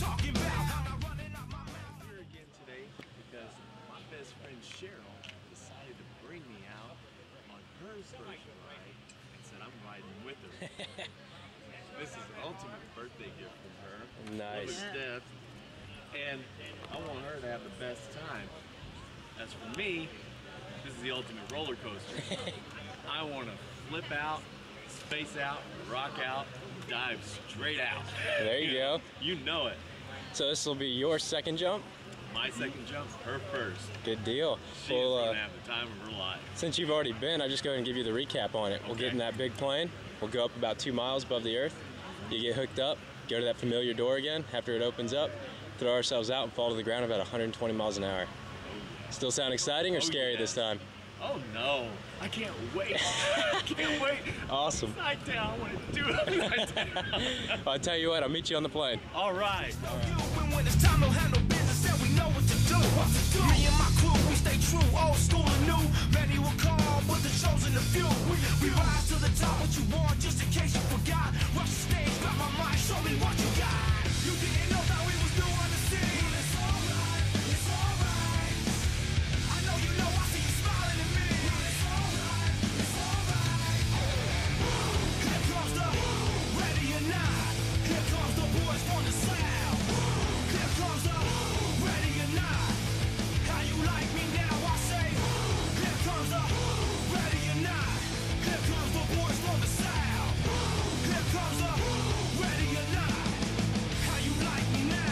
Here again today because my best friend Sheryl decided to bring me out on her first ride and said I'm riding with her. This is the ultimate birthday gift from her. Nice. Death. And I want her to have the best time. As for me, this is the ultimate roller coaster. I want to flip out, space out, rock out, dive straight out. There you go. You know it. So this will be your second jump? My second jump, her first. Good deal. She's gonna have the time of her life. Since you've already been, I'll just go ahead and give you the recap on it. We'll get in that big plane. We'll go up about 2 miles above the earth. You get hooked up, go to that familiar door again after it opens up, throw ourselves out and fall to the ground about 120 miles an hour. Still sound exciting or scary this time? Oh no, I can't wait. I can't wait. Awesome. Upside down, I want to do it upside down. Well, I'll tell you what, I'll meet you on the plane. All right. When it's time to handle business and we know what to do. Me and my crew, we stay true, old school and new. Many will call, but the chosen a few. We rise to the top, what you want, just in case you forgot. Rush the stage, grab my mind, show me what you got. You didn't know that we was new on the scene. It's alright, it's alright. I know you know, I see you smiling at me. It's alright, it's alright. Here comes the ready or not. Here comes the boys from the south. Here comes the ready or not. How you like me now? I say. Here comes the ready or not. Here comes the boys from the south. Here comes the ready or not. How you like me now?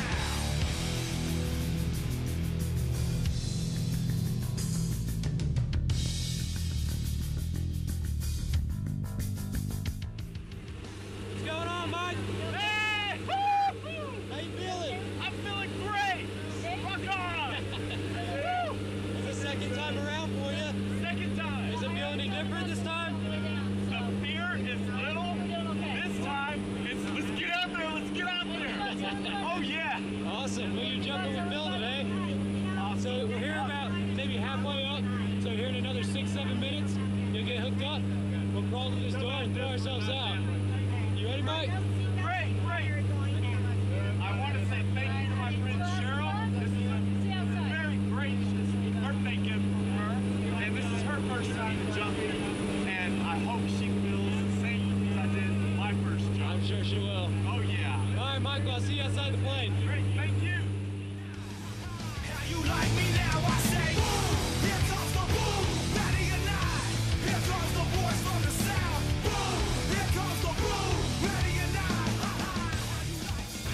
What's going on, Mike? Hey! How you feeling? I'm feeling great! Rock on! It's the second time around for you. Second time! Is it feeling any different this time? The fear is little. This time, it's let's get out there, let's get out there! Oh yeah! Awesome. Well, you're jumping with Bill today. So we're here about maybe halfway up. So here in another 6-7 minutes, you'll get hooked up. We'll crawl to this door and throw ourselves out. You ready, Mike? Great, great! I want to say thank you to my friend Sheryl. This is a very gracious birthday gift from her. And this is her first time jumping. And I hope she feels the same as I did my first jump. I'm sure she will. Oh yeah! All right, Mike, I'll see you outside the plane. Great, thank you! How you like me now? I say. Here comes the boom, ready or not. Here comes the boys from the south. Boom. Here comes the boom, ready or not. How you like me?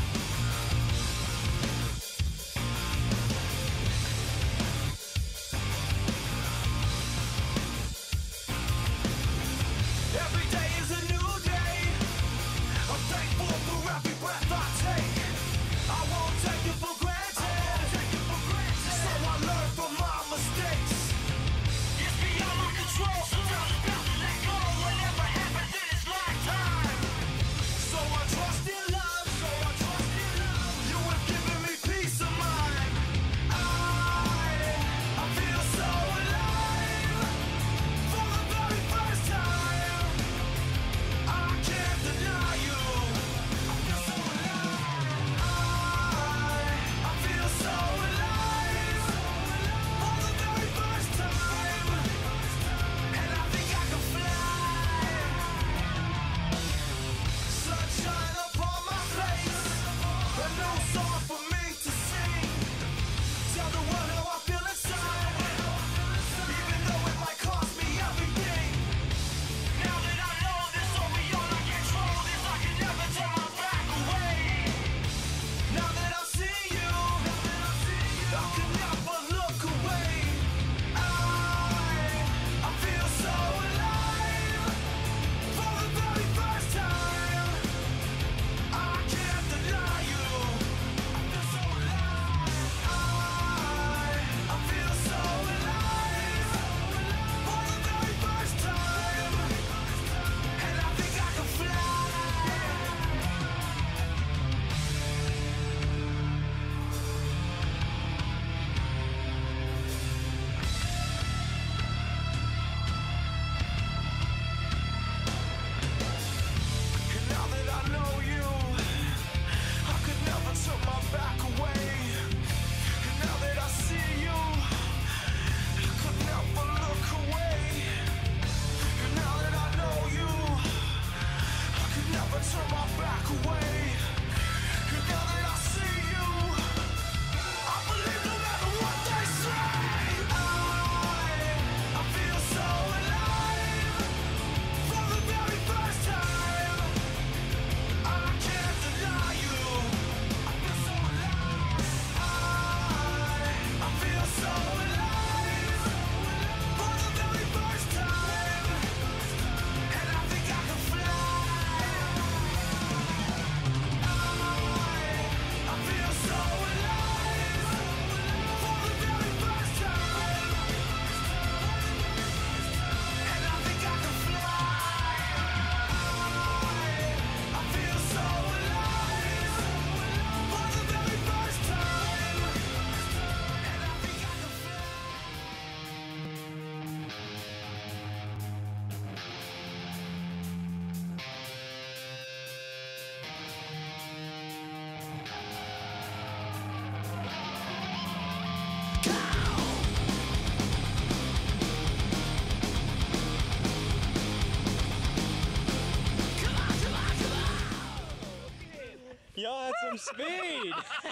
Every day is a new day. I'm thankful for every breath I take. I won't take it for granted. So I learn from my mistakes. It's beyond my control. Sometimes it's best to let go. Whatever happens in this lifetime. So I trust in love. You have given me peace of mind. I feel so alive. For the very first time. I can't deny you. I feel so alive. I feel so alive. For the very first time. And I think I can fly. Sunshine upon my face. A new song for me to sing. Tell the world how I feel inside. Even though it might cost me everything. Now that I know this, so beyond I control this, I can never turn my back away. Now that I see you, I can never look away. I feel so alive. For the very first time. I can't deny you. I feel so alive. some speed.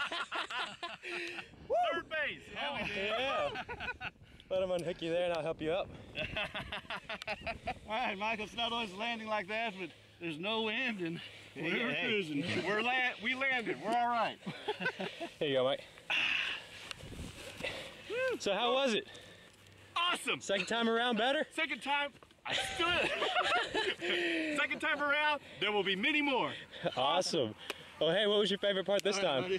Third base. Hell Yeah. Let him unhook you there and I'll help you up. All right, Michael, it's not always landing like that, but there's no wind and we're cruising. We landed. We're all right. Here you go, Mike. So how was it? Awesome. Second time around better? Second time, I stood. Second time around, there will be many more. Awesome. Well, hey, what was your favorite part this time?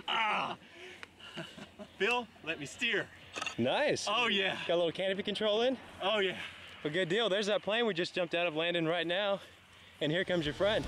Phil, let me steer. Nice. Oh yeah. Got a little canopy control in? Oh yeah. Well, good deal. There's that plane we just jumped out of landing right now. And here comes your friend.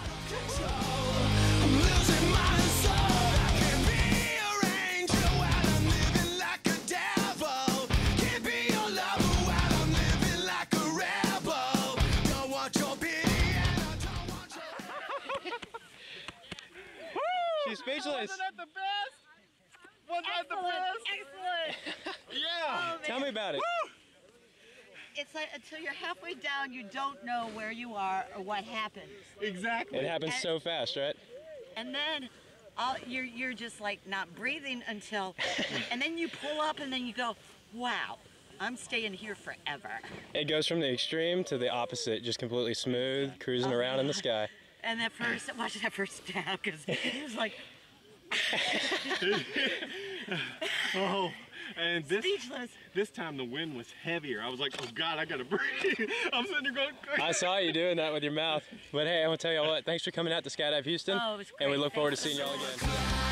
I'm losing my soul. I can't be your angel while I'm living like a devil. Can't be your lover while I'm living like a rebel. Don't want your pity and I don't want your... She's speechless. Wasn't that the best? Wasn't that the best? Excellent. Yeah. Tell me about it. It's like until you're halfway down, you don't know where you are or what happened. Exactly. It happens so fast, right? And then you're just like not breathing until, and then you pull up and then you go, wow, I'm staying here forever. It goes from the extreme to the opposite, just completely smooth, cruising around in the sky. And that first, watch that first stab, because it was like, Oh, and speechless. this time the wind was heavier. I was like, oh God, I gotta breathe. I'm sitting there going crazy. I saw you doing that with your mouth. But hey, I'm gonna tell you what, thanks for coming out to Skydive Houston. Oh, it was and we great. look forward to Thanks. seeing y'all again.